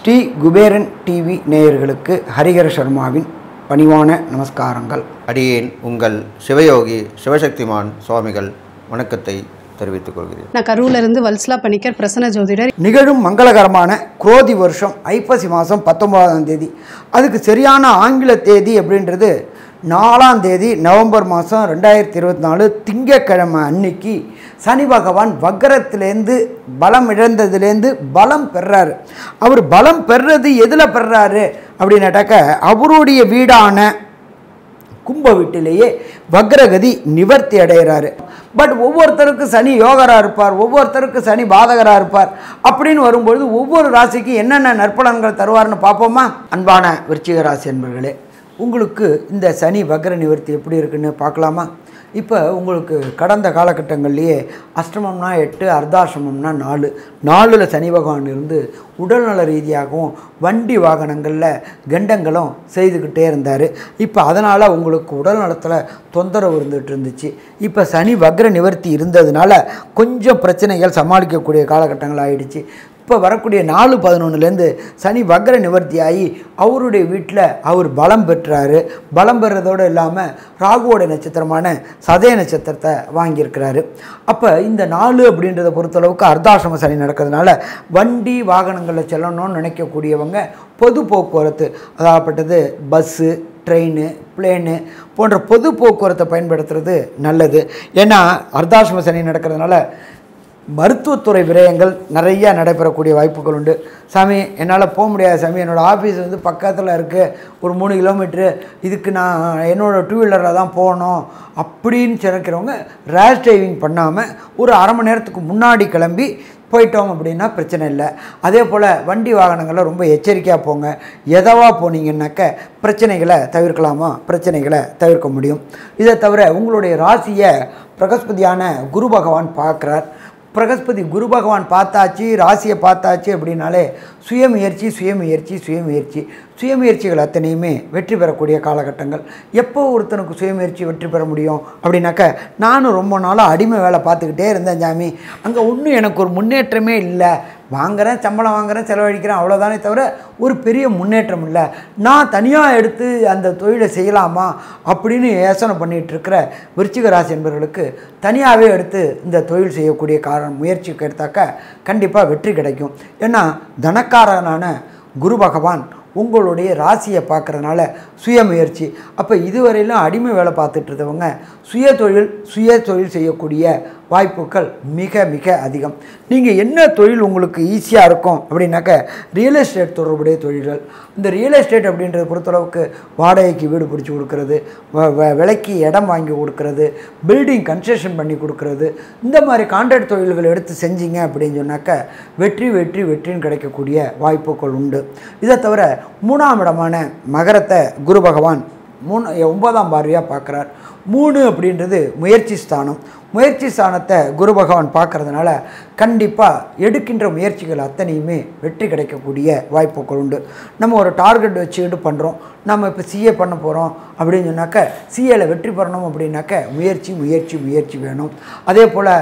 Sri Kuberan TV நேயர்களுக்கு ஹரிஹர சர்மாவின் பணிவான நமஸ்காரங்கள். அடியேன் உங்கள் சிவயோகி சிவசக்திமான் சுவாமிகள் வணக்கத்தை தெரிவித்துக் கொள்கிறேன். நான் கரூரிலிருந்து வல்சலா பணிக்கர் பிரசன்ன ஜோதிடர். நிகழும் மங்களகரமான குரோதி வருஷம் ஐப்பசி மாதம் 19ஆம் தேதி, அதுக்கு சரியான ஆங்கில தேதி அப்படின்றது 4ஆம் தேதி நவம்பர் மாதம் 2024 திங்கட்கிழமை அன்னைக்கு சனி பகவான் வக்கரத்திலேருந்து பலம் இழந்ததுலேருந்து பலம் பெறாரு. அவர் பலம் பெறது எதில் பெறாரு அப்படின்னாட்டாக்க அவருடைய வீடான கும்ப வீட்டிலேயே வக்ரகதி நிவர்த்தி அடைகிறாரு. பட் ஒவ்வொருத்தருக்கு சனி யோகராக இருப்பார், ஒவ்வொருத்தருக்கு சனி பாதகராக இருப்பார். அப்படின்னு வரும்பொழுது ஒவ்வொரு ராசிக்கு என்னென்ன நற்பலன்கள் தருவார்னு பார்ப்போமா? அன்பான விருச்சிக ராசி என்பர்களே, உங்களுக்கு இந்த சனி வக்ர நிவர்த்தி எப்படி இருக்குன்னு பார்க்கலாமா? இப்போ உங்களுக்கு கடந்த காலகட்டங்கள்லேயே அஷ்டமம்னா 8, அர்த்தாஷ்டமம்னா 4 சனி பகவான் இருந்து உடல்நல ரீதியாகவும் வண்டி வாகனங்களில் கண்டங்களும் செய்துக்கிட்டே இருந்தார். இப்போ அதனால் உங்களுக்கு உடல் நலத்தில் தொந்தரவு இருந்துகிட்டு. இப்போ சனி வக்ர நிவர்த்தி இருந்ததுனால கொஞ்சம் பிரச்சனைகள் சமாளிக்கக்கூடிய காலகட்டங்கள் ஆகிடுச்சு. இப்போ வரக்கூடிய 4/11 சனி வக்ர நிவர்த்தி ஆகி அவருடைய வீட்டில் அவர் பலம் பெற்றார். பலம் பெறதோடு இல்லாமல் ராகுவோட நட்சத்திரமான சதய நட்சத்திரத்தை வாங்கியிருக்கிறாரு. அப்போ இந்த 4 அப்படின்றத பொறுத்தளவுக்கு அர்த்தாசிரம சனி நடக்கிறதுனால வண்டி வாகனங்களில் செல்லணும்னு நினைக்கக்கூடியவங்க பொது போக்குவரத்து, அதாகப்பட்டது பஸ்ஸு, ட்ரெயின், பிளேனு போன்ற பொது போக்குவரத்தை பயன்படுத்துறது நல்லது. ஏன்னா அர்த்தாசிரம சனி நடக்கிறதுனால மருத்துவத்துறை விரயங்கள் நிறையா நடைபெறக்கூடிய வாய்ப்புகள் உண்டு. சாமி என்னால் போக முடியாது சாமி, என்னோடய ஆஃபீஸ் பக்கத்தில் இருக்குது, ஒரு 3 கிலோமீட்ரு, இதுக்கு நான் என்னோடய 2 வீலரில் தான் போகணும் அப்படின்னு நினைக்கிறவங்க ரேஷ் டிரைவிங் பண்ணாமல் ஒரு அரை மணி நேரத்துக்கு முன்னாடி கிளம்பி போயிட்டோம் அப்படின்னா பிரச்சனை இல்லை. அதே போல் வண்டி வாகனங்களில் ரொம்ப எச்சரிக்கையாக போங்க. எதவாக போனீங்கன்னாக்க பிரச்சனைகளை தவிர்க்கலாமா? பிரச்சனைகளை தவிர்க்க முடியும். இதை தவிர உங்களுடைய ராசியை பிரகஸ்பதியான குரு பகவான் பார்க்குறார். பிரகஸ்பதி குரு பகவான் பார்த்தாச்சு, ராசியை பார்த்தாச்சு அப்படின்னாலே சுயமுயற்சிகள் அத்தனையுமே வெற்றி பெறக்கூடிய காலகட்டங்கள். எப்போ ஒருத்தனுக்கு சுயமுயற்சி வெற்றி பெற முடியும் அப்படின்னாக்க, நானும் ரொம்ப நாளாக அடிமை வேலை பார்த்துக்கிட்டே இருந்தேன் சாமி, அங்கே ஒன்றும் எனக்கு ஒரு முன்னேற்றமே இல்லை, வாங்குகிறேன், சம்பளம் வாங்குகிறேன், செலவழிக்கிறேன், அவ்வளோதானே தவிர ஒரு பெரிய முன்னேற்றம் இல்லை, நான் தனியாக எடுத்து அந்த தொழிலை செய்யலாமா அப்படின்னு யோசனை பண்ணிகிட்டு இருக்கிற விருச்சிக ராசி என்பவர்களுக்கு தனியாகவே எடுத்து இந்த தொழில் செய்யக்கூடிய முயற்சிக்கு எடுத்தாக்க கண்டிப்பாக வெற்றி கிடைக்கும். ஏன்னா தனக்காரனான குரு பகவான் உங்களுடைய ராசியை பார்க்குறதுனால சுயமுயற்சி. அப்போ இதுவரையிலும் அடிமை வேலை பார்த்துட்டு இருந்தவங்க சுய தொழில் செய்யக்கூடிய வாய்ப்புகள் மிக மிக அதிகம். நீங்கள் என்ன தொழில் உங்களுக்கு ஈஸியாக இருக்கும் அப்படின்னாக்க ரியல் எஸ்டேட் தொடர்புடைய தொழில்கள். இந்த ரியல் எஸ்டேட் அப்படின்றத பொறுத்தளவுக்கு வாடகைக்கு வீடு பிடிச்சி கொடுக்கறது, விலைக்கு இடம் வாங்கி கொடுக்கறது, பில்டிங் கன்ஸ்ட்ரக்ஷன் பண்ணி கொடுக்கறது, இந்த மாதிரி கான்ட்ராக்ட் தொழில்கள் எடுத்து செஞ்சீங்க அப்படின்னு சொன்னாக்க வெற்றின்னு கிடைக்கக்கூடிய வாய்ப்புகள் உண்டு. இதை தவிர 3ஆம் இடமான மகரத்தை குரு பகவான் 9ஆம் பார்வையாக பார்க்குறார். 3 அப்படின்றது முயற்சி ஸ்தானம். முயற்சி ஸ்தானத்தை குரு பகவான் பார்க்குறதுனால கண்டிப்பாக எடுக்கின்ற முயற்சிகள் அத்தனையுமே வெற்றி கிடைக்கக்கூடிய வாய்ப்புகள் உண்டு. நம்ம ஒரு டார்கெட் வச்சுக்கிட்டு பண்ணுறோம், நம்ம இப்போ சிஏ பண்ண போகிறோம் அப்படின்னு சொன்னாக்க சிஏல வெற்றி பெறணும் அப்படின்னாக்க முயற்சி வேணும். அதே போல்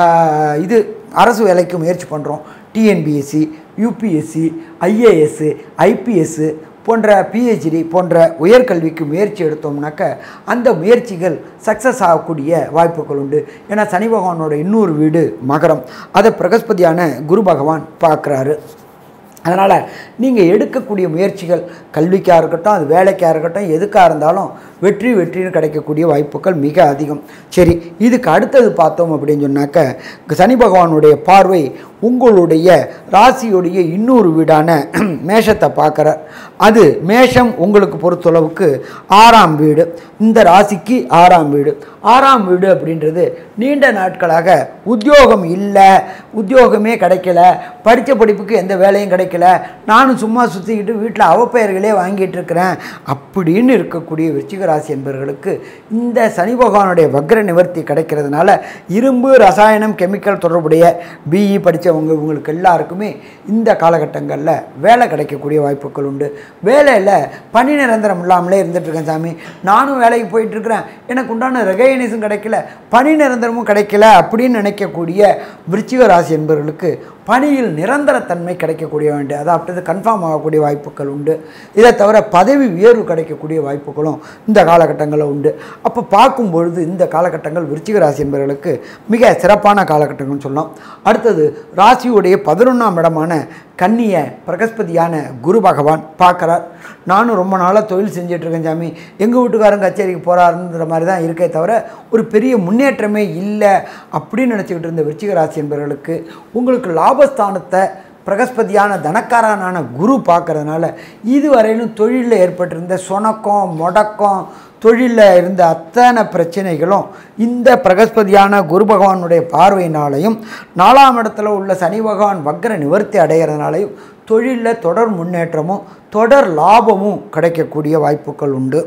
இது அரசு வேலைக்கு முயற்சி பண்ணுறோம், டிஎன்பிஎஸ்சி, யூபிஎஸ்சி, ஐஏஎஸ், ஐபிஎஸ் போன்ற பிஹெச்டி போன்ற உயர்கல்விக்கு முயற்சி எடுத்தோம்னாக்க அந்த முயற்சிகள் சக்ஸஸ் ஆகக்கூடிய வாய்ப்புகள் உண்டு. ஏன்னா சனி பகவானோட இன்னொரு வீடு மகரம், அதை பிரகஸ்பதியான குரு பகவான் பார்க்குறாரு. அதனால் நீங்கள் எடுக்கக்கூடிய முயற்சிகள் கல்விக்காக இருக்கட்டும், அது வேலைக்காக இருக்கட்டும், எதுக்காக இருந்தாலும் வெற்றின்னு கிடைக்கக்கூடிய வாய்ப்புகள் மிக அதிகம். சரி, இதுக்கு அடுத்தது பார்த்தோம் அப்படின்னு சொன்னாக்க சனி பகவானுடைய பார்வை உங்களுடைய ராசியுடைய இன்னொரு வீடான மேஷத்தை பார்க்குறார். அது மேஷம் உங்களுக்கு பொறுத்தளவுக்கு 6ஆம் வீடு. இந்த ராசிக்கு 6ஆம் வீடு. 6ஆம் வீடு அப்படின்றது நீண்ட நாட்களாக உத்தியோகம் இல்லை, உத்தியோகமே கிடைக்கல, படித்த படிப்புக்கு எந்த வேலையும் கிடைக்கல, நானும் சும்மா சுற்றிக்கிட்டு வீட்டில் அவப்பெயர்களே வாங்கிட்டு இருக்கிறேன் அப்படின்னு இருக்கக்கூடிய விருச்சிக ராசி என்பவர்களுக்கு இந்த சனி பகவானுடைய வக்ர நிவர்த்தி கிடைக்கிறதுனால இரும்பு, ரசாயனம், கெமிக்கல் தொடர்புடைய பிஇ படித்தவங்க இவங்களுக்கு எல்லாருக்குமே இந்த காலகட்டங்களில் வேலை கிடைக்கக்கூடிய வாய்ப்புகள் உண்டு. வேலையில் பணி நிரந்தரம் இல்லாமலே இருந்துகிட்ருக்கேன் சாமி, நானும் வேலைக்கு போயிட்டுருக்கிறேன், எனக்கு உண்டான ரெகக்னைஸும் கிடைக்கல, பணி நிரந்தரமும் கிடைக்கல அப்படின்னு நினைக்கக்கூடிய விருச்சிக ராசி என்பவர்களுக்கு பணியில் நிரந்தரத்தன்மை கிடைக்கக்கூடிய வேண்டிய அதாவது கன்ஃபார்ம் ஆகக்கூடிய வாய்ப்புகள் உண்டு. இதை தவிர பதவி உயர்வு கிடைக்கக்கூடிய வாய்ப்புகளும் இந்த காலகட்டங்களில் உண்டு. அப்போ பார்க்கும்பொழுது இந்த காலகட்டங்கள் விருச்சிக ராசி என்பவர்களுக்கு மிக சிறப்பான காலகட்டங்கள்னு சொல்லலாம். அடுத்தது ராசியுடைய 11ஆம் இடமான கன்னியை பிரகஸ்பதியான குரு பகவான் பார்க்குறார். நானும் ரொம்ப நாளாக தொழில் செஞ்சிட்ருக்கேன் சாமி, எங்கள் வீட்டுக்காரங்க கச்சேரிக்கு போகிறாருன்ற மாதிரி தான் இருக்கே தவிர ஒரு பெரிய முன்னேற்றமே இல்லை அப்படின்னு நினச்சிக்கிட்டு இருந்த விருச்சிக ராசி என்பவர்களுக்கு உங்களுக்கு லாபஸ்தானத்தை பிரகஸ்பதியான தனக்காரனான குரு பார்க்கறதுனால இதுவரையிலும் தொழிலில் ஏற்பட்டிருந்த சொணக்கம் முடக்கம் தொழிலில் இருந்த அத்தனை பிரச்சனைகளும் இந்த பிரகஸ்பதியான குரு பகவானுடைய பார்வையினாலையும் 4ஆம் இடத்துல உள்ள சனி பகவான் வக்ர நிவர்த்தி அடைகிறதுனாலையும் தொழிலில் தொடர் முன்னேற்றமும் தொடர் லாபமும் கிடைக்கக்கூடிய வாய்ப்புகள் உண்டு.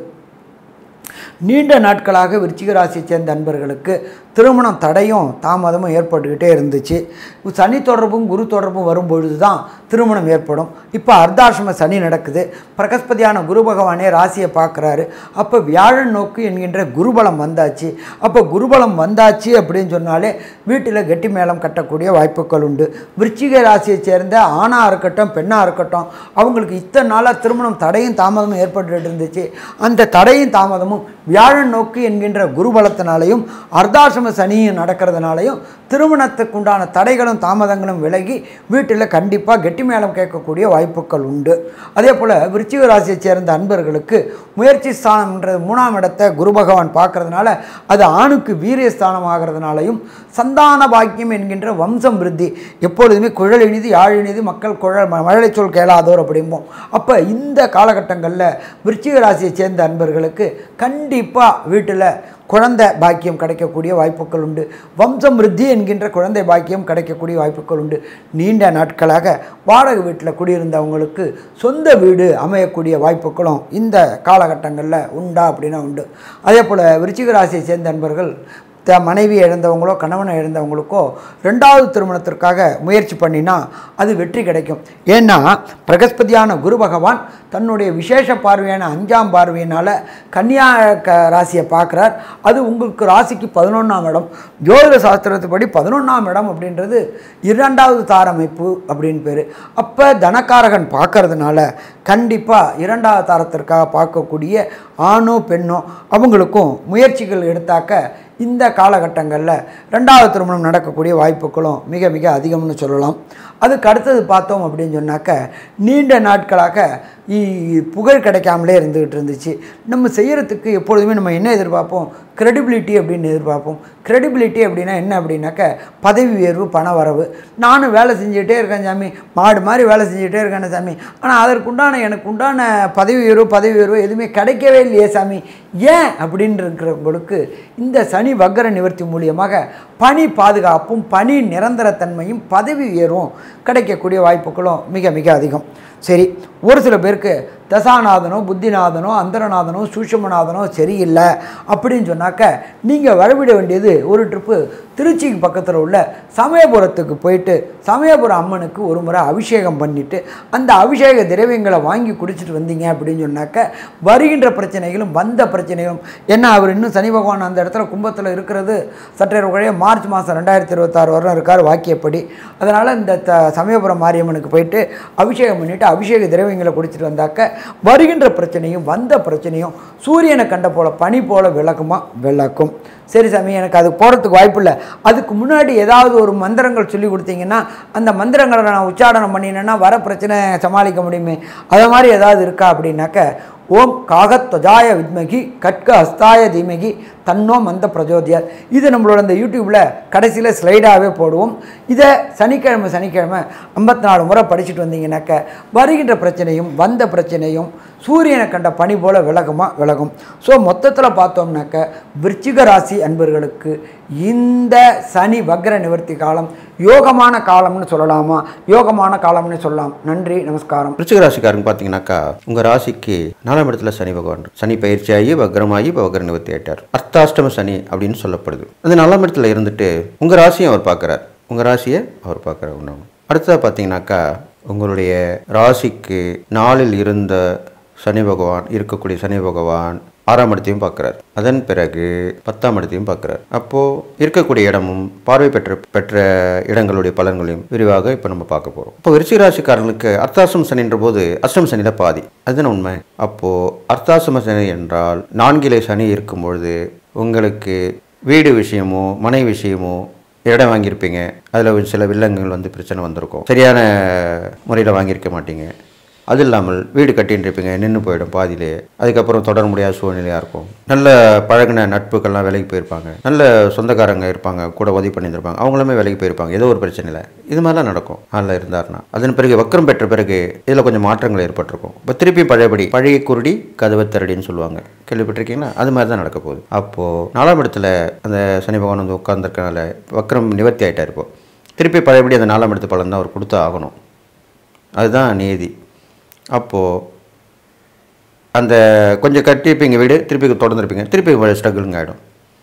நீண்ட நாட்களாக விருச்சிக ராசியை சேர்ந்த நண்பர்களுக்கு திருமணம் தடையும் தாமதமும் ஏற்பட்டுக்கிட்டே இருந்துச்சு. சனி தொடர்பும் குரு தொடர்பும் வரும்பொழுது தான் திருமணம் ஏற்படும். இப்போ அர்த்தாசிரம சனி நடக்குது. பிரகஸ்பதியான குரு பகவானே ராசியை பார்க்குறாரு. அப்போ வியாழன் நோக்கு என்கின்ற குருபலம் வந்தாச்சு. அப்போ குருபலம் வந்தாச்சு அப்படின்னு சொன்னாலே வீட்டில் கெட்டி மேளம் கட்டக்கூடிய வாய்ப்புகள் உண்டு. விருச்சிக ராசியை சேர்ந்த ஆணாக இருக்கட்டும் பெண்ணாக இருக்கட்டும் அவங்களுக்கு இத்தனை நாளாக திருமணம் தடையும் தாமதமும் ஏற்பட்டு இருந்துச்சு. அந்த தடையும் தாமதமும் வியாழன் நோக்கு என்கின்ற குருபலத்தினாலையும் அர்த்தாசிரம சனியும் நடக்கிறதுனாலையும் திருமணத்துக்கு உண்டான தடைகளும் தாமதங்களும் விலகி வீட்டில் கண்டிப்பாக கெட்டி மேளம் கேட்கக்கூடிய வாய்ப்புகள் உண்டு. அதே போல் விருச்சிக ராசியை சேர்ந்த அன்பர்களுக்கு முயற்சி ஸ்தானம்ன்றது 3ஆம் இடத்தை குரு பகவான் பார்க்கறதுனால அது ஆணுக்கு வீரிய ஸ்தானம் ஆகிறதுனாலையும் சந்தான பாக்கியம் என்கின்ற வம்சம் விருத்தி எப்பொழுதுமே குழல் இனிது யாழ் இனிது மக்கள் மழலை சொல் கேளாதோர் அப்படிம்போம். அப்போ இந்த காலகட்டங்களில் விருச்சிக ராசியை சேர்ந்த அன்பர்களுக்கு கண்டிப்பாக வீட்டில் குழந்தை பாக்கியம் கிடைக்கக்கூடிய வாய்ப்புகள் உண்டு. வம்சம் விருத்தி என்கின்ற குழந்தை பாக்கியம் கிடைக்கக்கூடிய வாய்ப்புகள் உண்டு. நீண்ட நாட்களாக வாடகை வீட்டில் குடியிருந்தவங்களுக்கு சொந்த வீடு அமையக்கூடிய வாய்ப்புகளும் இந்த காலகட்டங்களில் உண்டா அப்படின்னா உண்டு. அதே போல் விருச்சிக ராசியை சேர்ந்த நண்பர்கள் மனைவி இழந்தவங்களோ கணவனை இழந்தவங்களுக்கோ 2வது திருமணத்திற்காக முயற்சி பண்ணினா அது வெற்றி கிடைக்கும். ஏன்னா பிரகஸ்பதியான குரு பகவான் தன்னுடைய விசேஷ பார்வையான 5ஆம் பார்வையினால் கன்னியா ராசியை பார்க்குறார். அது உங்களுக்கு ராசிக்கு 11ஆம் இடம். ஜோதிட சாஸ்திரத்துப்படி 11ஆம் இடம் அப்படின்றது 2வது தாரமைப்பு அப்படின்னு பேர். அப்போ தனக்காரகன் பார்க்கறதுனால கண்டிப்பாக 2வது தாரத்திற்காக பார்க்கக்கூடிய ஆணோ பெண்ணோ அவங்களுக்கும் முயற்சிகள் எடுத்தாக்க இந்த காலகட்டங்களில் 2வது திருமணம் நடக்கக்கூடிய வாய்ப்புகளும் மிக மிக அதிகம்னு சொல்லலாம். அதுக்கு அடுத்தது பார்த்தோம் அப்படின்னு சொன்னாக்க நீண்ட நாட்களாக புகழ் கிடைக்காமலே இருந்துகிட்டு இருந்துச்சு. நம்ம செய்கிறதுக்கு எப்பொழுதுமே நம்ம என்ன எதிர்பார்ப்போம்? க்ரெடிபிலிட்டி அப்படின்னு எதிர்பார்ப்போம். க்ரெடிபிலிட்டி அப்படின்னா என்ன அப்படின்னாக்க பதவி உயர்வு பண வரவு. நானும் வேலை செஞ்சுக்கிட்டே இருக்கேன் சாமி, மாடு மாதிரி வேலை செஞ்சுக்கிட்டே இருக்கேன் சாமி, ஆனால் அதற்குண்டான எனக்கு உண்டான பதவி உயர்வு எதுவுமே கிடைக்கவே இல்லையே சாமி, ஏன் அப்படின்னு இருக்கிறவங்களுக்கு இந்த சனி வக்ர நிவர்த்தி மூலியமாக பணி பாதுகாப்பும் பணி நிரந்தரத்தன்மையும் பதவி உயர்வும் கிடைக்கக்கூடிய வாய்ப்புகளும் மிக மிக அதிகம். சரி, ஒரு சில பேருக்கு தசாநாதனோ புத்திநாதனோ அந்தரநாதனோ சூஷமநாதனோ சரியில்லை அப்படின்னு சொன்னாக்க நீங்கள் வழிவிட வேண்டியது ஒரு ட்ரிப்பு திருச்சிக்கு பக்கத்தில் உள்ள சமயபுரத்துக்கு போயிட்டு சமயபுரம் அம்மனுக்கு ஒரு முறை அபிஷேகம் பண்ணிவிட்டு அந்த அபிஷேக திரவியங்களை வாங்கி குடிச்சிட்டு வந்தீங்க அப்படின்னு சொன்னாக்க வருகின்ற பிரச்சனைகளும் வந்த பிரச்சனைகளும் என்ன, அவர் இன்னும் சனி பகவான் அந்த இடத்துல கும்பத்தில் இருக்கிறது சற்றே குறைய மார்ச் மாதம் 2026 வரலாம் இருக்கார் வாக்கியப்படி. அதனால் இந்த சமயபுரம் மாரியம்மனுக்கு போயிட்டு அபிஷேகம் பண்ணிவிட்டு அபிஷேக திரவியங்களை குடிச்சிட்டு வந்தாக்க வருகின்ற பிரச்சனையும் வந்த பிரச்சனையும் சூரியனை கண்ட போல பனி போல விளக்கும். சரி சாமி, எனக்கு அது போகிறதுக்கு வாய்ப்பு இல்லை, அதுக்கு முன்னாடி ஏதாவது ஒரு மந்திரங்கள் சொல்லி கொடுத்தீங்கன்னா அந்த மந்திரங்களை நான் உச்சாரணம் பண்ணினேன்னா வர பிரச்சனை சமாளிக்க முடியுமே, அது மாதிரி ஏதாவது இருக்கா அப்படின்னாக்க ஓம் காகத்வஜாய வித்மகி கட்க ஹஸ்தாய தீமகி தன்னோ மந்த பிரஜோதியார். இது நம்மளோட இந்த யூடியூப்பில் கடைசியில் ஸ்லைடாகவே போடுவோம். இதை சனிக்கிழமை 54 முறை படிச்சுட்டு வந்தீங்கன்னாக்க வருகின்ற பிரச்சனையும் வந்த பிரச்சனையும் சூரியனை கண்ட பனி போல விலகும். ஸோ மொத்தத்தில் பார்த்தோம்னாக்க விருச்சிக ராசி அன்பர்களுக்கு இந்த சனி வக்ர நிவர்த்தி காலம் யோகமான காலம்னு சொல்லலாமா? யோகமான காலம்னு சொல்லலாம். நன்றி, நமஸ்காரம். விருச்சிக ராசிக்காரங்க பார்த்தீங்கன்னாக்கா உங்கள் ராசிக்கு 4ஆம் இடத்துல சனி பகவான் சனி பயிற்சியாகி வக்ரமாகி இப்போ வக்ர நிவர்த்தி ஆயிட்டார். அர்த்தாஷ்டம சனி அப்படின்னு சொல்லப்படுது. அந்த 4ஆம் இடத்துல இருந்துட்டு உங்கள் ராசியை அவர் பார்க்குறார். உங்கள் ராசியை அவர் பார்க்குறார். ஒன்று அடுத்ததாக பார்த்தீங்கன்னாக்கா உங்களுடைய ராசிக்கு 4இல் இருந்த இருக்கக்கூடிய சனி பகவான் 6ஆம் இடத்தையும் பார்க்குறார். அதன் பிறகு 10ஆம் இடத்தையும் பார்க்குறார். அப்போது இருக்கக்கூடிய இடமும் பார்வை பெற்ற இடங்களுடைய பலன்களையும் விரிவாக இப்போ நம்ம பார்க்க போகிறோம். இப்போ விருச்சிக ராசிக்காரர்களுக்கு அர்த்தாசிரம சனின்ற போது அஷ்டம சனியில் பாதி, அதுதானே உண்மை. அப்போது அர்த்தாசிரம சனி என்றால் 4 சனி இருக்கும் பொழுது உங்களுக்கு வீடு விஷயமோ மனை விஷயமோ இடம் வாங்கியிருப்பீங்க, அதில் சில வில்லங்கள் வந்து பிரச்சனை வந்திருக்கும், சரியான முறையில் வாங்கியிருக்க மாட்டீங்க. அது இல்லாமல் வீடு கட்டின்னு இருப்பீங்க, நின்று போயிடும் பாதியிலே, அதுக்கப்புறம் தொடர முடியாத சூழ்நிலையாக இருக்கும். நல்ல பழகின நட்புக்கள்லாம் வேலைக்கு போயிருப்பாங்க, நல்ல சொந்தக்காரங்க இருப்பாங்க, கூட உதவி பண்ணியிருப்பாங்க, அவங்களுமே வேலைக்கு போயிருப்பாங்க, ஏதோ ஒரு பிரச்சனை இல்லை. இது மாதிரிலாம் நடக்கும் அதில் இருந்தார்னா. அதன் பிறகு வக்ரம் பெற்ற பிறகு இதில் கொஞ்சம் மாற்றங்கள் ஏற்பட்டிருக்கும். இப்போ திருப்பி பழையபடி பழைய குருடி கதவை திரடின்னு சொல்லுவாங்க, கேள்விப்பட்டிருக்கீங்களா? அது மாதிரி தான் நடக்க போகுது. அப்போது 4ஆம் இடத்துல அந்த சனி பகவான் வந்து உட்கார்ந்துருக்கனால வக்ரம் நிவர்த்தி ஆகிட்டார். இப்போ திருப்பி பழையபடி அந்த 4ஆம் இடத்து பலன் தான் அவர் கொடுத்து ஆகணும், அதுதான் நீதி. அப்போது அந்த கொஞ்சம் கட்டியிருப்பீங்க வீடு, திருப்பி தொடர்ந்துருப்பீங்க, திருப்பி ஸ்ட்ரகிளுங்க ஆகிடும்,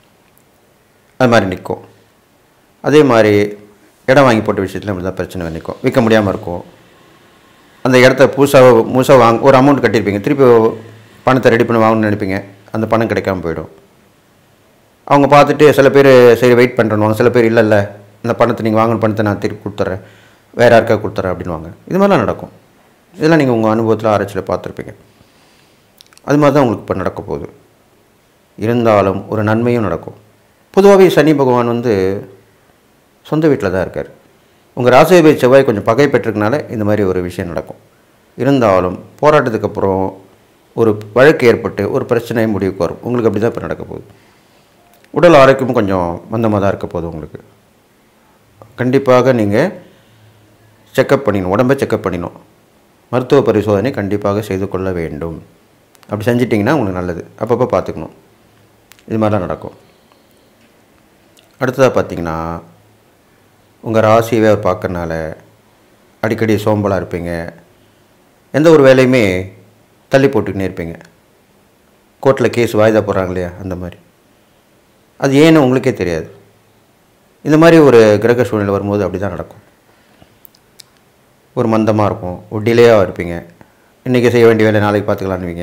அது மாதிரி நிற்கும். அதே மாதிரி இடம் வாங்கி போட்ட விஷயத்தில் இப்படி தான் பிரச்சனை நிற்கும், விற்க முடியாமல் இருக்கும். அந்த இடத்த முழுசாக ஒரு அமௌண்ட் கட்டியிருப்பீங்க, திருப்பி பணத்தை ரெடி பண்ணி வாங்கணும்னு நினைப்பீங்க, அந்த பணம் கிடைக்காம போயிடும். அவங்க பார்த்துட்டு சில பேர் சரி வெயிட் பண்ணுறேன்னு, சில பேர் இல்லை இந்த பணத்தை நீங்கள் வாங்கின பணத்தை நான் திருப்பி கொடுத்துட்றேன், வேறு யாருக்கா கொடுத்துட்றேன் அப்படின்வாங்க. இது மாதிரிலாம் நடக்கும். இதெல்லாம் நீங்கள் உங்கள் அனுபவத்தில் ஆராய்ச்சியில் பார்த்துருப்பீங்க. அது மாதிரி தான் உங்களுக்கு இப்போ நடக்க போகுது. இருந்தாலும் ஒரு நன்மையும் நடக்கும். பொதுவாகவே சனி பகவான் வந்து சொந்த வீட்டில் தான் இருக்கார். உங்கள் ராசியை செவ்வாய் கொஞ்சம் பகை பெற்றிருக்கனால இந்த மாதிரி ஒரு விஷயம் நடக்கும். இருந்தாலும் போராட்டத்துக்கு அப்புறம் ஒரு வழக்கு ஏற்பட்டு ஒரு பிரச்சனை முடிவுக்கு வரும். உங்களுக்கு அப்படி தான் இப்போ நடக்க போகுது. உடல் ஆரோக்கியமும் கொஞ்சம் மந்தமாக தான் இருக்க போகுது. உங்களுக்கு கண்டிப்பாக நீங்கள் செக்கப் பண்ணிடணும், உடம்பை செக்கப் பண்ணிடணும். மருத்துவ பரிசோதனை கண்டிப்பாக செய்து கொள்ள வேண்டும். அப்படி செஞ்சிட்டிங்கன்னா உங்களுக்கு நல்லது. அப்பப்போ பார்த்துக்கணும். இது மாதிரிலாம் நடக்கும். அடுத்ததாக பார்த்திங்கன்னா உங்கள் ராசியவே அவர் பார்க்கறனால அடிக்கடி சோம்பலாக இருப்பீங்க. எந்த ஒரு வேலையுமே தள்ளி போட்டுக்கினே இருப்பீங்க. கோர்ட்டில் கேஸ் வாய்தா போடுறாங்க இல்லையா, அந்த மாதிரி. அது ஏன்னு உங்களுக்கே தெரியாது. இந்த மாதிரி ஒரு கிரக சூழ்நிலை வரும்போது அப்படி தான் நடக்கும். ஒரு மந்தமாக இருக்கும், ஒரு டிலேயாக இருப்பீங்க. இன்றைக்கி செய்ய வேண்டிய வேலை நாளைக்கு பார்த்துக்கலான்னுவீங்க.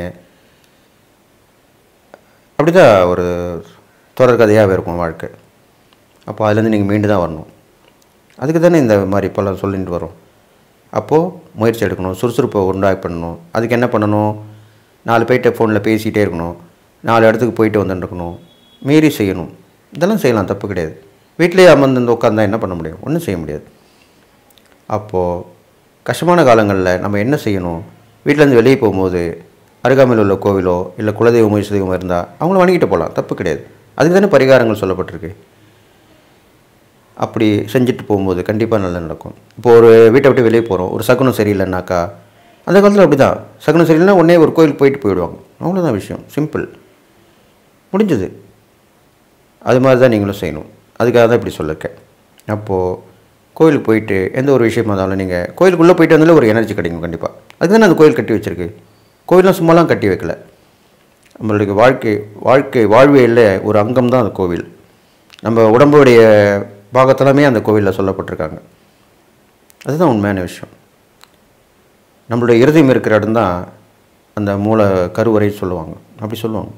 அப்படி தான் ஒரு தொடர்கதையாகவே இருக்கும் வாழ்க்கை. அப்போ அதுலேருந்து நீங்கள் மீண்டு தான் வரணும். அதுக்கு தானே இந்த மாதிரி இப்போல்லாம் சொல்லிட்டு வரோம். அப்போது முயற்சி எடுக்கணும், சுறுசுறுப்பை உண்டாக்கி பண்ணணும். அதுக்கு என்ன பண்ணணும்? 4 பேர்கிட்ட ஃபோனில் பேசிகிட்டே இருக்கணும், 4 இடத்துக்கு போயிட்டு வந்துட்டுருக்கணும், மீறி செய்யணும். இதெல்லாம் செய்யலாம், தப்பு கிடையாது. வீட்டிலேயே அமர்ந்து உட்காந்தா என்ன பண்ண முடியும்? ஒன்றும் செய்ய முடியாது. அப்போது கஷ்டமான காலங்களில் நம்ம என்ன செய்யணும்? வீட்டிலேருந்து வெளியே போகும்போது அருகாமையில் உள்ள கோவிலோ இல்லை குலதெய்வம் முயற்சி தெய்வம் இருந்தால் அவங்கள வணங்கிட்டு போகலாம், தப்பு கிடையாது. அதுக்கு தானே பரிகாரங்கள் சொல்லப்பட்டிருக்கு. அப்படி செஞ்சுட்டு போகும்போது கண்டிப்பாக நல்லா நடக்கும். இப்போ ஒரு வீட்டை விட்டு வெளியே போகிறோம், ஒரு சகுனம் சரியில்லைன்னாக்கா, அந்த காலத்தில் அப்படி தான், சகுனம் சரியில்லைன்னா உடனே ஒரு கோயிலுக்கு போயிட்டு போயிடுவாங்க. அவ்வளோதான் விஷயம், சிம்பிள், முடிஞ்சது. அது மாதிரி தான் நீங்களும் செய்யணும். அதுக்காக தான் இப்படி சொல்லியிருக்கேன். அப்போது கோயிலுக்கு போயிட்டு எந்த ஒரு விஷயமா இருந்தாலும் நீங்கள் கோயிலுக்குள்ளே போயிட்டு வந்தாலும் ஒரு எனர்ஜி கிடைக்கும் கண்டிப்பாக. அதுக்கு தானே அந்த கோயில் கட்டி வச்சுருக்கு. கோயிலாம் சும்மாலாம் கட்டி வைக்கல, நம்மளுடைய வாழ்வியலில் ஒரு அங்கம் தான் அந்த கோவில். நம்ம உடம்புடைய பாகத்தெல்லாமே அந்த கோவிலில் சொல்லப்பட்டிருக்காங்க. அதுதான் உண்மையான விஷயம். நம்மளுடைய இருதயம் இருக்கிற இடம் தான் அந்த மூல கருவறை சொல்லுவாங்க, அப்படி சொல்லுவாங்க.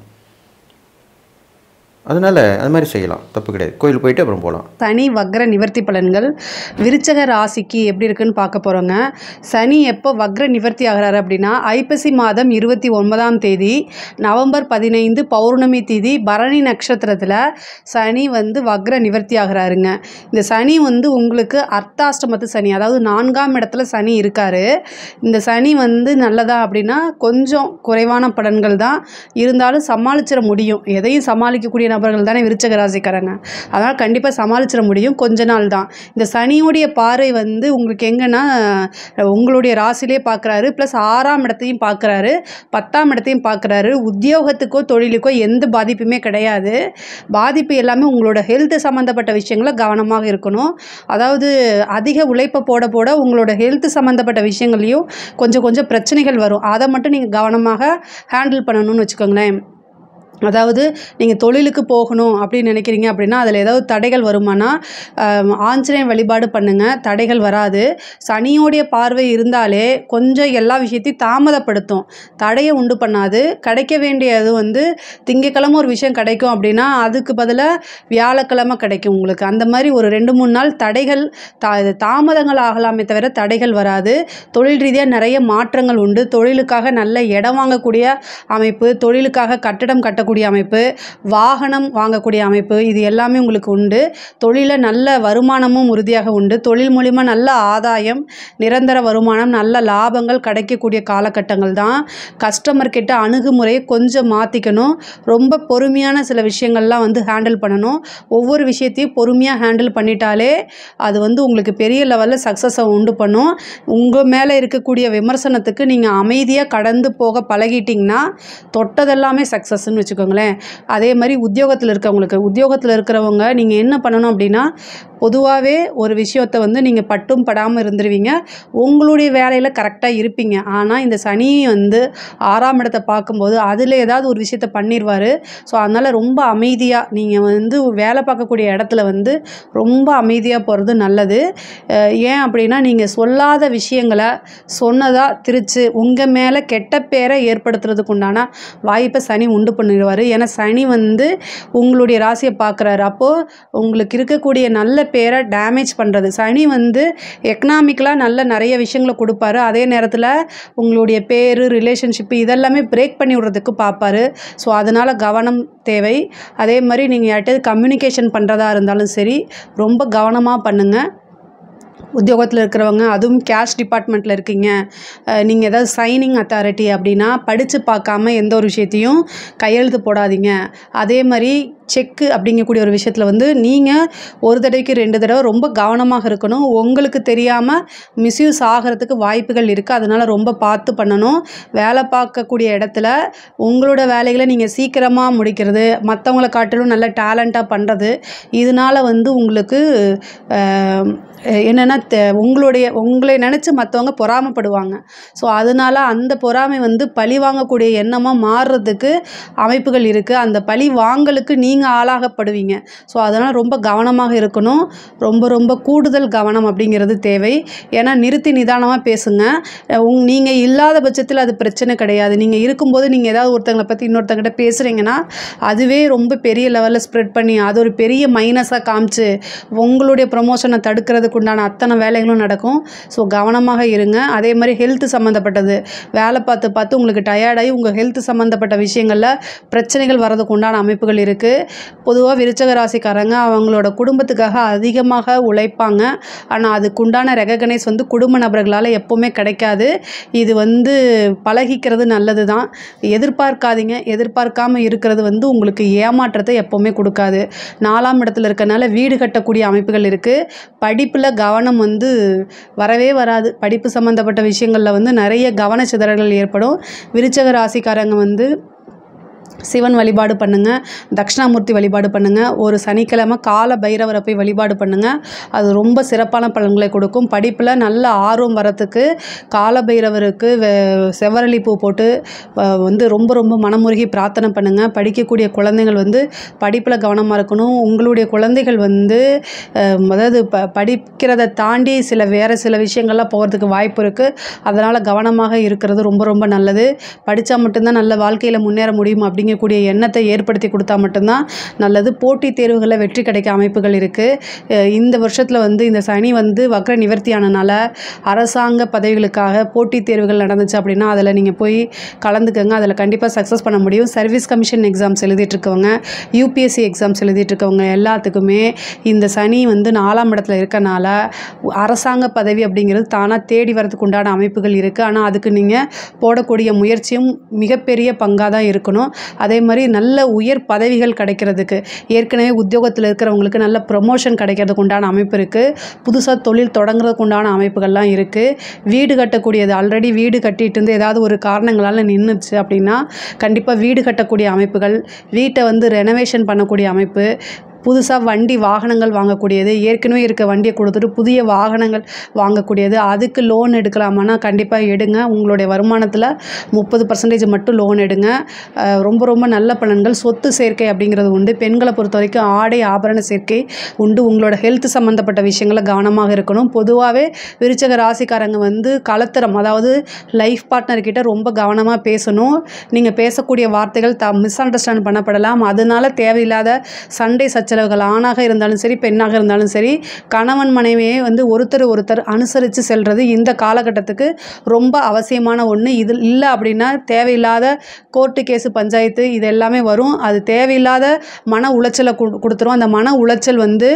அதனால் அது மாதிரி செய்யலாம், தப்பு கிடையாது. கோயில் போயிட்டு அப்புறம் போகலாம். சனி வக்ர நிவர்த்தி பலன்கள் விருச்சக ராசிக்கு எப்படி இருக்குன்னு பார்க்க போகிறோங்க. சனி எப்போ வக்ர நிவர்த்தி ஆகிறாரு அப்படின்னா ஐப்பசி மாதம் 29ஆம் தேதி, நவம்பர் 15 பௌர்ணமி தேதி, பரணி நட்சத்திரத்தில் சனி வந்து வக்ர நிவர்த்தி ஆகிறாருங்க. இந்த சனி வந்து உங்களுக்கு அர்த்தாஷ்டமத்து சனி, அதாவது 4ஆம் இடத்துல சனி இருக்கார். இந்த சனி வந்து நல்லதா அப்படின்னா கொஞ்சம் குறைவான பலன்கள் தான் இருந்தாலும் சமாளிச்சிட முடியும். எதையும் சமாளிக்கக்கூடிய நபர்கள் தானே விருச்சக ராசிக்காரங்க. அதனால் கண்டிப்பாக சமாளிச்சிட முடியும், கொஞ்ச நாள் தான். இந்த சனியுடைய பார்வை வந்து உங்களுக்கு எங்கன்னா உங்களுடைய ராசிலே பார்க்குறாரு, ப்ளஸ் 6ஆம் இடத்தையும் பார்க்குறாரு, 10ஆம் இடத்தையும் பார்க்குறாரு. உத்தியோகத்துக்கோ தொழிலுக்கோ எந்த பாதிப்புமே கிடையாது. பாதிப்பு எல்லாமே உங்களோட ஹெல்த் சம்மந்தப்பட்ட விஷயங்கள கவனமாக இருக்கணும். அதாவது அதிக உழைப்பை போட போட உங்களோட ஹெல்த் சம்மந்தப்பட்ட விஷயங்கள்லையும் கொஞ்சம் கொஞ்சம் பிரச்சனைகள் வரும். அதை மட்டும் நீங்கள் கவனமாக ஹேண்டில் பண்ணணும்னு வச்சுக்கோங்களேன். அதாவது நீங்கள் தொழிலுக்கு போகணும் அப்படின்னு நினைக்கிறீங்க அப்படின்னா அதில் ஏதாவது தடைகள் வருமானா ஆஞ்சநேயர் வழிபாடு பண்ணுங்கள், தடைகள் வராது. சனியோடைய பார்வை இருந்தாலே கொஞ்சம் எல்லா விஷயத்தையும் தாமதப்படுத்தும், தடையை உண்டு பண்ணாது. கிடைக்க வேண்டியது வந்து திங்கக்கிழமை ஒரு விஷயம் கிடைக்கும் அப்படின்னா அதுக்கு பதிலாக வியாழக்கிழமை கிடைக்கும் உங்களுக்கு. அந்த மாதிரி ஒரு 2-3 நாள் தடைகள் தாமதங்கள் ஆகலாமே தவிர தடைகள் வராது. தொழில் ரீதியாக நிறைய மாற்றங்கள் உண்டு. தொழிலுக்காக நல்ல இடம் வாங்கக்கூடிய அமைப்பு, தொழிலுக்காக கட்டடம் கட்டக்கூடிய அமைப்பு, வாகனம் வாங்கக்கூடிய அமைப்பு, இது எல்லாமே உங்களுக்கு உண்டு. தொழிலில் நல்ல வருமானமும் உறுதியாக உண்டு. தொழில் மூலிமா நல்ல ஆதாயம், நிரந்தர வருமானம், நல்ல லாபங்கள் கிடைக்கக்கூடிய காலகட்டங்கள் தான். கஸ்டமர் கிட்ட அணுகுமுறையை கொஞ்சம் மாற்றிக்கணும். ரொம்ப பொறுமையான சில விஷயங்கள்லாம் வந்து ஹேண்டில் பண்ணணும். ஒவ்வொரு விஷயத்தையும் பொறுமையாக ஹேண்டில் பண்ணிட்டாலே அது வந்து உங்களுக்கு பெரிய லெவலில் சக்ஸஸை உண்டு பண்ணும். உங்கள் மேலே இருக்கக்கூடிய விமர்சனத்துக்கு நீங்கள் அமைதியாக கடந்து போக பழகிட்டிங்கன்னா தொட்டதெல்லாமே சக்ஸஸ்ன்னு வச்சுக்கோங்களேன். அதே மாதிரி உத்தியோகத்தில் இருக்கிறவங்க நீங்கள் என்ன பண்ணணும் அப்படின்னா, பொதுவாகவே ஒரு விஷயத்தை வந்து நீங்கள் பட்டும் படாமல் இருந்துருவீங்க, உங்களுடைய வேலையில் கரெக்டாக இருப்பீங்க. ஆனால் இந்த சனி வந்து 6ஆம் இடத்தை பார்க்கும்போது அதில் ஏதாவது ஒரு விஷயத்தை பண்ணிடுவார். ஸோ அதனால் ரொம்ப அமைதியாக நீங்கள் வந்து வேலை பார்க்கக்கூடிய இடத்துல வந்து ரொம்ப அமைதியாக போகிறது நல்லது. ஏன் அப்படின்னா, நீங்கள் சொல்லாத விஷயங்களை சொன்னதாக திரிச்சு உங்கள் மேலே கெட்ட பேரை ஏற்படுத்துறதுக்கு உண்டான வாய்ப்பை சனி உண்டு பண்ணிடுவார். ஏன்னா சனி வந்து உங்களுடைய ராசியை பார்க்குறாரு. அப்போது உங்களுக்கு இருக்கக்கூடிய நல்ல பேரை டேமேஜ் பண்ணுறது. சனி வந்து எக்கனாமிக்கலாக நல்ல நிறைய விஷயங்களை கொடுப்பாரு. அதே நேரத்தில் உங்களுடைய பேர், ரிலேஷன்ஷிப்பு இதெல்லாமே பிரேக் பண்ணி விடுறதுக்கு பார்ப்பாரு. ஸோ அதனால் கவனம் தேவை. அதே மாதிரி நீங்கள் யார்கிட்ட கம்யூனிகேஷன் பண்ணுறதா இருந்தாலும் சரி, ரொம்ப கவனமாக பண்ணுங்கள். உத்தியோகத்தில் இருக்கிறவங்க, அதுவும் கேஷ் டிபார்ட்மெண்ட்டில் இருக்கீங்க, நீங்கள் ஏதாவது சைனிங் அத்தாரிட்டி அப்படின்னா படித்து பார்க்காம எந்த ஒரு விஷயத்தையும் கையெழுத்து போடாதீங்க. அதே மாதிரி செக்கு அப்படிங்கக்கூடிய ஒரு விஷயத்தில் வந்து நீங்கள் ஒரு தடவைக்கு 2 தடவை ரொம்ப கவனமாக இருக்கணும். உங்களுக்கு தெரியாமல் மிஸ்யூஸ் ஆகிறதுக்கு வாய்ப்புகள் இருக்குது. அதனால் ரொம்ப பார்த்து பண்ணணும். வேலை பார்க்கக்கூடிய இடத்துல உங்களோட வேலைகளை நீங்கள் சீக்கிரமாக முடிக்கிறது, மற்றவங்களை காட்டிலும் நல்ல டேலண்ட்டாக பண்ணுறது, இதனால் வந்து உங்களுக்கு என்னென்னா உங்களை நினச்சி மற்றவங்க பொறாமைப்படுவாங்க. ஸோ அதனால் அந்த பொறாமை வந்து பழி வாங்கக்கூடிய எண்ணமாக மாறுறதுக்கு அமைப்புகள் இருக்குது. அந்த பழி வாங்கலுக்கு நீங்கள் ஆளாகப்படுவீங்க. ஸோ அதனால் ரொம்ப கவனமாக இருக்கணும். ரொம்ப கூடுதல் கவனம் அப்படிங்கிறது தேவை. ஏன்னா நிறுத்தி நிதானமாக பேசுங்க. நீங்கள் இல்லாத பட்சத்தில் அது பிரச்சனை கிடையாது. நீங்கள் இருக்கும்போது நீங்கள் ஏதாவது ஒருத்தங்களை பற்றி இன்னொருத்தங்கிட்ட பேசுகிறீங்கன்னா அதுவே ரொம்ப பெரிய லெவலில் ஸ்ப்ரெட் பண்ணி அது ஒரு பெரிய மைனஸாக காமிச்சு உங்களுடைய ப்ரமோஷனை தடுக்கிறதுக்கு உண்டான அத்தனை வேலைகளும் நடக்கும். ஸோ கவனமாக இருங்க. அதே மாதிரி ஹெல்த் சம்மந்தப்பட்டது வேலை பார்த்து உங்களுக்கு டயர்டாகி உங்கள் ஹெல்த் சம்மந்தப்பட்ட விஷயங்களில் பிரச்சனைகள் வர்றதுக்கு உண்டான அமைப்புகள் இருக்குது. பொதுவாக விருச்சக ராசிக்காரங்க அவங்களோட குடும்பத்துக்காக அதிகமாக உழைப்பாங்க. ஆனால் அதுக்குண்டான ரெகக்னைஸ் வந்து குடும்ப நபர்களால் எப்போவுமே கிடைக்காது. இது வந்து பழகிக்கிறது நல்லது தான். எதிர்பார்க்காதீங்க. எதிர்பார்க்காமல் இருக்கிறது வந்து உங்களுக்கு ஏமாற்றத்தை எப்போவுமே கொடுக்காது. 4ஆம் இடத்துல இருக்கனால வீடு கட்டக்கூடிய அமைப்புகள் இருக்குது. படிப்பில் கவனம் வந்து வரவே வராது. படிப்பு சம்மந்தப்பட்ட விஷயங்களில் வந்து நிறைய கவனச்சிதறல்கள் ஏற்படும். விருச்சக ராசிக்காரங்க வந்து சிவன் வழிபாடு பண்ணுங்கள், தட்சிணாமூர்த்தி வழிபாடு பண்ணுங்கள், ஒரு சனிக்கிழமை கால பைரவரை போய் வழிபாடு பண்ணுங்கள். அது ரொம்ப சிறப்பான பலன்களை கொடுக்கும். படிப்பில் நல்ல ஆர்வம் வரத்துக்கு கால பைரவருக்கு செவ்வரளி பூ போட்டு வந்து ரொம்ப மனமுருகி பிரார்த்தனை பண்ணுங்கள். படிக்கக்கூடிய குழந்தைகள் வந்து படிப்பில் கவனமாக இருக்கணும். உங்களுடைய குழந்தைகள் வந்து அதாவது படிக்கிறத தாண்டி வேறு சில விஷயங்கள்லாம் போகிறதுக்கு வாய்ப்பு இருக்குது. அதனால் கவனமாக இருக்கிறது ரொம்ப நல்லது. படித்தா மட்டும்தான் நல்ல வாழ்க்கையில் முன்னேற முடியும் அப்படிங்கக்கூடிய எண்ணத்தை ஏற்படுத்தி கொடுத்தா மட்டும்தான் நல்லது. போட்டித் தேர்வுகளில் வெற்றி கிடைக்க அமைப்புகள் இருக்குது. இந்த வருஷத்தில் வந்து இந்த சனி வந்து வக்ர நிவர்த்தியானனால அரசாங்க பதவிகளுக்காக போட்டித் தேர்வுகள் நடந்துச்சு அப்படின்னா அதில் நீங்கள் போய் கலந்துக்கங்க. அதில் கண்டிப்பாக சக்ஸஸ் பண்ண முடியும். சர்வீஸ் கமிஷன் எக்ஸாம்ஸ் எழுதிட்டுருக்கவங்க, யூபிஎஸ்சி எக்ஸாம்ஸ் எழுதிட்டுருக்கவங்க எல்லாத்துக்குமே இந்த சனி வந்து 4ஆம் இடத்துல இருக்கனால அரசாங்க பதவி அப்படிங்கிறது தானாக தேடி வரதுக்கு உண்டான அமைப்புகள் இருக்குது. ஆனால் அதுக்கு நீங்கள் போடக்கூடிய முயற்சியும் மிகப்பெரிய பங்காக தான் இருக்கணும். அதே மாதிரி நல்ல உயர் பதவிகள் கிடைக்கிறதுக்கு, ஏற்கனவே உத்தியோகத்தில் இருக்கிறவங்களுக்கு நல்ல ப்ரமோஷன் கிடைக்கிறதுக்கு உண்டான அமைப்பு இருக்குது. புதுசாக தொழில் தொடங்குறதுக்கு உண்டான அமைப்புகள்லாம் இருக்குது. வீடு கட்டக்கூடியது, ஆல்ரெடி வீடு கட்டிட்டு இருந்து ஏதாவது ஒரு காரணங்களால் நின்றுச்சு அப்படின்னா கண்டிப்பாக வீடு கட்டக்கூடிய அமைப்புகள், வீட்டை வந்து ரெனோவேஷன் பண்ணக்கூடிய அமைப்பு, புதுசாக வண்டி வாகனங்கள் வாங்கக்கூடியது, ஏற்கனவே இருக்க வண்டியை கொடுத்துட்டு புதிய வாகனங்கள் வாங்கக்கூடியது, அதுக்கு லோன் எடுக்கலாமான்னா கண்டிப்பாக எடுங்க. உங்களுடைய வருமானத்தில் 30% மட்டும் லோன் எடுங்க. ரொம்ப ரொம்ப நல்ல பலன்கள். சொத்து சேர்க்கை அப்படிங்கிறது உண்டு. பெண்களை பொறுத்த வரைக்கும் ஆடை ஆபரண சேர்க்கை உண்டு. உங்களோட ஹெல்த் சம்மந்தப்பட்ட விஷயங்களை கவனமாக இருக்கணும். பொதுவாகவே விருச்சக ராசிக்காரங்க வந்து கலத்திரம், அதாவது லைஃப் பார்ட்னர்கிட்ட ரொம்ப கவனமாக பேசணும். நீங்கள் பேசக்கூடிய வார்த்தைகள் மிஸ் அண்டர்ஸ்டாண்ட் பண்ணப்படலாம். அதனால தேவையில்லாத சண்டை சச்சரவுகள், ஆணாக இருந்தாலும் சரி பெண்ணாக இருந்தாலும் சரி, கணவன் மனைவியை வந்து ஒருத்தர் அனுசரித்து செல்வது இந்த காலகட்டத்துக்கு ரொம்ப அவசியமான ஒன்று. இது இல்லை அப்படின்னா தேவையில்லாத கோர்ட்டு கேஸு பஞ்சாயத்து இது எல்லாமே வரும். அது தேவையில்லாத மன உளைச்சலை கொடுத்துரும். அந்த மன உளைச்சல் வந்து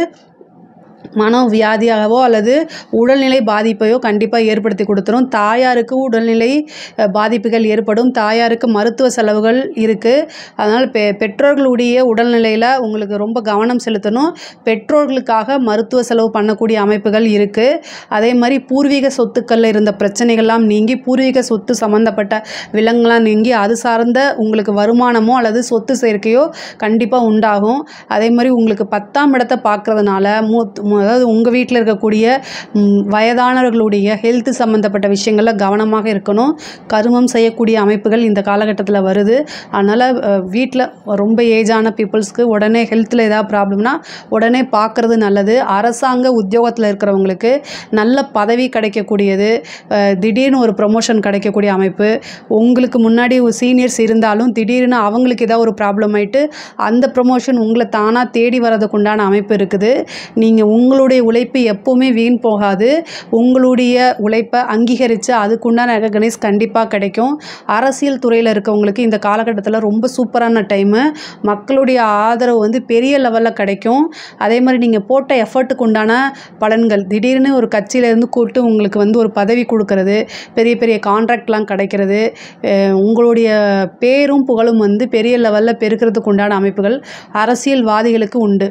மனோவியாதியாகவோ அல்லது உடல்நிலை பாதிப்பையோ கண்டிப்பாக ஏற்படுத்தி கொடுத்துரும். தாயாருக்கு உடல்நிலை பாதிப்புகள் ஏற்படும். தாயாருக்கு மருத்துவ செலவுகள் இருக்குது. அதனால் பெற்றோர்களுடைய உடல்நிலையில் உங்களுக்கு ரொம்ப கவனம் செலுத்தணும். பெற்றோர்களுக்காக மருத்துவ செலவு பண்ணக்கூடிய அமைப்புகள் இருக்குது. அதே மாதிரி பூர்வீக சொத்துக்களில் இருந்த பிரச்சனைகள்லாம் நீங்கி, பூர்வீக சொத்து சம்மந்தப்பட்ட விலங்குலாம் நீங்கி, அது சார்ந்த உங்களுக்கு வருமானமோ அல்லது சொத்து சேர்க்கையோ கண்டிப்பாக உண்டாகும். அதே மாதிரி உங்களுக்கு 10ஆம் இடத்தை பார்க்குறதுனால அதாவது உங்கள் வீட்டில் இருக்கக்கூடிய வயதானவர்களுடைய ஹெல்த் சம்மந்தப்பட்ட விஷயங்களில் கவனமாக இருக்கணும். கருமம் செய்யக்கூடிய அமைப்புகள் இந்த காலகட்டத்தில் வருது. அதனால் வீட்டில் ரொம்ப ஏஜான பீப்புள்ஸ்க்கு உடனே ஹெல்த்தில் ஏதாவது ப்ராப்ளம்னா உடனே பார்க்குறது நல்லது. அரசாங்க உத்தியோகத்தில் இருக்கிறவங்களுக்கு நல்ல பதவி கிடைக்கக்கூடியது, திடீர்னு ஒரு ப்ரொமோஷன் கிடைக்கக்கூடிய அமைப்பு. உங்களுக்கு முன்னாடி ஒரு சீனியர்ஸ் இருந்தாலும் திடீர்னு அவங்களுக்கு ஏதாவது ஒரு ப்ராப்ளம் ஆகிட்டு அந்த ப்ரொமோஷன் உங்களை தானாக தேடி வரதுக்கு உண்டான அமைப்பு இருக்குது. நீங்கள் உங்களுடைய உழைப்பு எப்போவுமே வீண் போகாது. உங்களுடைய உழைப்பை அங்கீகரித்து அதுக்குண்டான ரெகக்னைஸ் கண்டிப்பாக கிடைக்கும். அரசியல் துறையில் இருக்கவங்களுக்கு இந்த காலகட்டத்தில் ரொம்ப சூப்பரான டைமு. மக்களுடைய ஆதரவு வந்து பெரிய லெவலில் கிடைக்கும். அதே மாதிரி நீங்கள் போட்ட எஃபர்ட்டுக்கு உண்டான பலன்கள், திடீர்னு ஒரு கட்சியிலேருந்து கூப்பிட்டு உங்களுக்கு வந்து ஒரு பதவி கொடுக்கறது, பெரிய பெரிய கான்ட்ராக்ட்லாம் கிடைக்கிறது, உங்களுடைய பேரும் புகழும் வந்து பெரிய லெவலில் பெருக்கிறதுக்கு உண்டான அமைப்புகள் அரசியல்வாதிகளுக்கு உண்டு.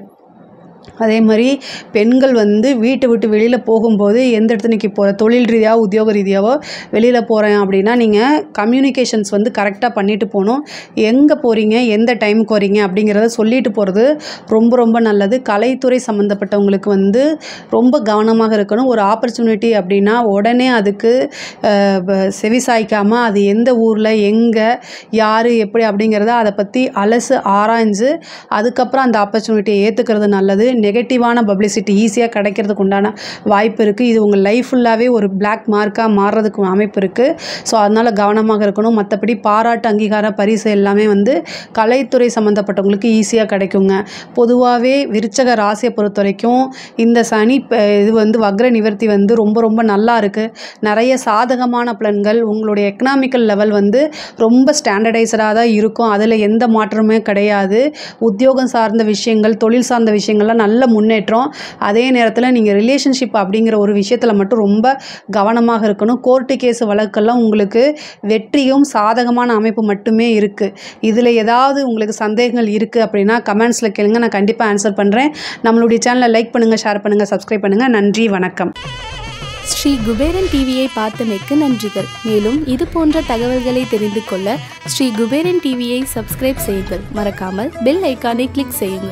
அதே மாதிரி பெண்கள் வந்து வீட்டை விட்டு வெளியில் போகும்போது எந்த இடத்துக்கு போகிற, தொழில் ரீதியாக உத்தியோக ரீதியாவோ வெளியில் போகிறேன் அப்படின்னா நீங்கள் கம்யூனிகேஷன்ஸ் வந்து கரெக்டாக பண்ணிட்டு போகணும். எங்கே போகிறீங்க, எந்த டைமுக்கு வரீங்க அப்படிங்கிறத சொல்லிட்டு போகிறது ரொம்ப ரொம்ப நல்லது. கலைத்துறை சம்மந்தப்பட்டவங்களுக்கு வந்து ரொம்ப கவனமாக இருக்கணும். ஒரு ஆப்பர்ச்சுனிட்டி அப்படின்னா உடனே அதுக்கு செவிசாய்க்காமல் அது எந்த ஊரில் எங்கே யார் எப்படி அப்படிங்கிறத அதை பற்றி அலசு ஆராய்ஞ்சு அதுக்கப்புறம் அந்த ஆப்பர்ச்சுனிட்டியை ஏற்றுக்கிறது நல்லது. நெகட்டிவான பப்ளிசிட்டி ஈஸியாக கிடைக்கிறதுக்கு உண்டான வாய்ப்பு இருக்குது. இது உங்கள் லைஃப் ஃபுல்லாகவே ஒரு பிளாக் மார்க்காக மாறுறதுக்கு அமைப்பு இருக்குது. ஸோ அதனால் கவனமாக இருக்கணும். மற்றபடி பாராட்டு, அங்கீகார, பரிசு எல்லாமே வந்து கலைத்துறை சம்மந்தப்பட்டவங்களுக்கு ஈஸியாக கிடைக்குங்க. பொதுவாகவே விருச்சக ராசியை பொறுத்த வரைக்கும் இந்த சனி இது வந்து வக்ர நிவர்த்தி வந்து ரொம்ப ரொம்ப நல்லா இருக்குது. நிறைய சாதகமான பலன்கள். உங்களுடைய எக்கனாமிக்கல் லெவல் வந்து ரொம்ப ஸ்டாண்டர்டைஸ்டாக தான் இருக்கும். அதில் எந்த மாற்றமே கிடையாது. உத்தியோகம் சார்ந்த விஷயங்கள், தொழில் சார்ந்த விஷயங்கள்லாம் நல்ல முன்னேற்றம். அதே நேரத்தில் நீங்கள் ரிலேஷன்ஷிப் அப்படிங்கிற ஒரு விஷயத்தில் மட்டும் ரொம்ப கவனமாக இருக்கணும். கோர்ட்டு கேஸ் வழக்கெல்லாம் உங்களுக்கு வெற்றியும் சாதகமான அமைப்பு மட்டுமே இருக்குது. இதில் ஏதாவது உங்களுக்கு சந்தேகங்கள் இருக்குது அப்படின்னா கமெண்ட்ஸில் கேளுங்க, நான் கண்டிப்பாக ஆன்சர் பண்ணுறேன். நம்மளுடைய சேனலை லைக் பண்ணுங்கள், ஷேர் பண்ணுங்கள், சப்ஸ்கிரைப் பண்ணுங்கள். நன்றி, வணக்கம். ஸ்ரீ குபேரன் டிவியை பார்த்தமைக்கு நன்றிகள். மேலும் இது போன்ற தகவல்களை தெரிந்து கொள்ள ஸ்ரீ குபேரன் டிவியை சப்ஸ்கிரைப் செய்யுங்கள். மறக்காமல் பெல் ஐக்கானை கிளிக் செய்யுங்கள்.